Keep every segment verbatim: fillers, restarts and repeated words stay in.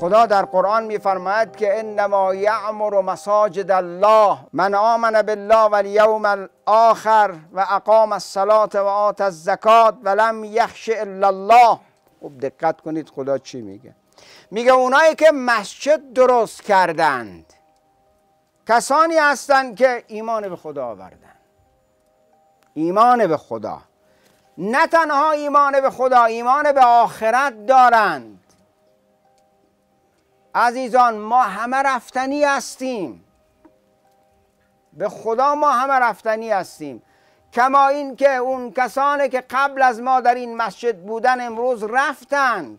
خدا در قرآن میفرماید که انما یعمر مساجد الله من آمن بالله و الیوم الاخر و اقام الصلاة و آت الزکات و لم یخش الا الله. خوب دقت کنید خدا چی میگه. میگه اونایی که مسجد درست کردند کسانی هستند که ایمان به خدا آوردند. ایمان به خدا، نه تنها ایمان به خدا، ایمان به آخرت دارند. عزیزان ما همه رفتنی هستیم، به خدا ما همه رفتنی هستیم. کما این که اون کسانی که قبل از ما در این مسجد بودن امروز رفتند،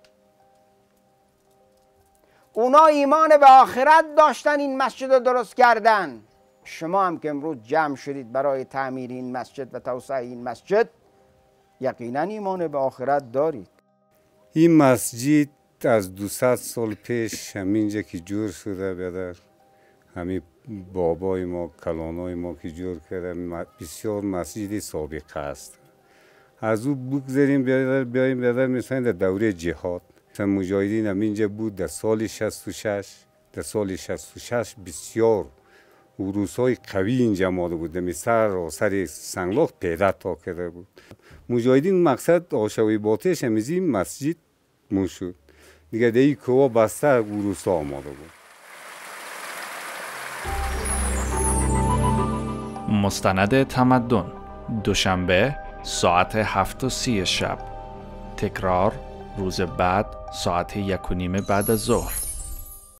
اونا ایمان به آخرت داشتن، این مسجد رو درست کردن. شما هم که امروز جمع شدید برای تعمیر این مسجد و توسعه این مسجد، یقینا ایمان به آخرت دارید. این مسجد از دویست سال پیش همینجا که جور شده بیادر، همین بابای ما کلانای ما که جور کرده، بسیار مسجد سابقه است. از او بگذاریم بیادر بیاییم بیادر مثلا در دوره جهاد مثلا مجاهدین همینجا بود. در سال شصت و شش در سال شصت و شش بسیار عروسای قوی اینجا آماده بود، می سر و سر سنگلاخ پیدا تا کرده بود. مجاهدین مقصد آشوی باتش همیزی مسجد مون شد دیگه، دیگه کوه بسته عروسا آماده بود. مستند تمدن، دوشنبه ساعت هفت و سی شب، تکرار روز بعد ساعت یک و نیم بعد از ظهر.